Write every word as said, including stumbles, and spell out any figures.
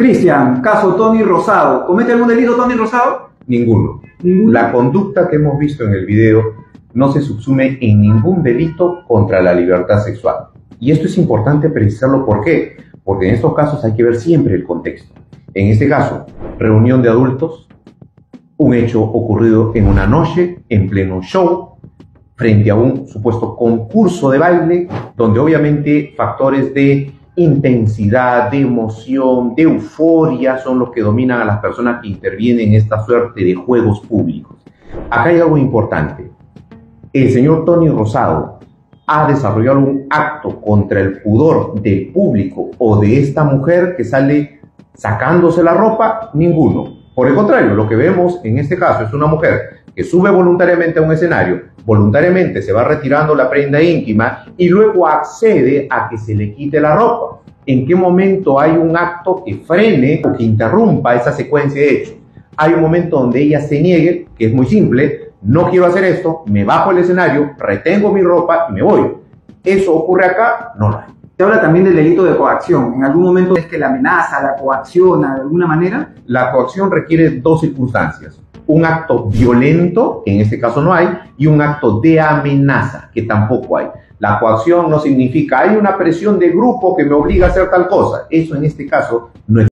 Cristian, caso Tony Rosado. ¿Comete algún delito Tony Rosado? Ninguno. ¿Ninguno? La conducta que hemos visto en el video no se subsume en ningún delito contra la libertad sexual. Y esto es importante precisarlo. ¿Por qué? Porque en estos casos hay que ver siempre el contexto. En este caso, reunión de adultos, un hecho ocurrido en una noche, en pleno show, frente a un supuesto concurso de baile, donde obviamente factores de intensidad, de emoción, de euforia son los que dominan a las personas que intervienen en esta suerte de juegos públicos. Acá hay algo importante. El señor Tony Rosado ha desarrollado un acto contra el pudor del público o de esta mujer que sale sacándose la ropa. Ninguno. Por el contrario, lo que vemos en este caso es una mujer que sube voluntariamente a un escenario, voluntariamente se va retirando la prenda íntima y luego accede a que se le quite la ropa. ¿En qué momento hay un acto que frene o que interrumpa esa secuencia de hechos? Hay un momento donde ella se niegue, que es muy simple: no quiero hacer esto, me bajo el escenario, retengo mi ropa y me voy. ¿Eso ocurre acá? No lo hay. Se habla también del delito de coacción. ¿En algún momento es que la amenaza, la coacciona de alguna manera? La coacción requiere dos circunstancias: un acto violento, que en este caso no hay, y un acto de amenaza, que tampoco hay. La coacción no significa hay una presión de grupo que me obliga a hacer tal cosa. Eso en este caso no existe.